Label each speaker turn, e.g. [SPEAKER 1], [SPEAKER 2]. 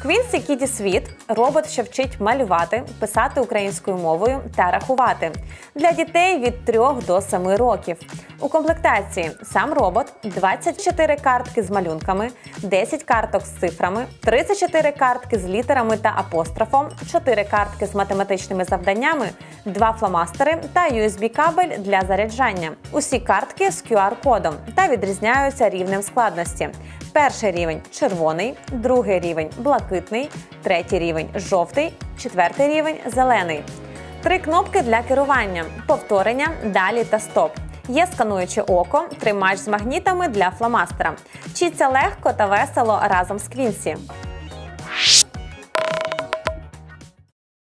[SPEAKER 1] Квінсі Кіді Світ – робот, що вчить малювати, писати українською мовою та рахувати. Для дітей від 3 до 7 років. У комплектації сам робот, 24 картки з малюнками, 10 карток з цифрами, 34 картки з літерами та апострофом, 4 картки з математичними завданнями, 2 фломастери та USB-кабель для заряджання. Усі картки з QR-кодом та відрізняються рівнем складності. Перший рівень – червоний, другий рівень – блакитний, третій рівень – жовтий, четвертий рівень – зелений. 3 кнопки для керування – повторення, далі та стоп. Є скануюче око, тримач з магнітами для фломастера. Вчіться легко та весело разом з Квінсі.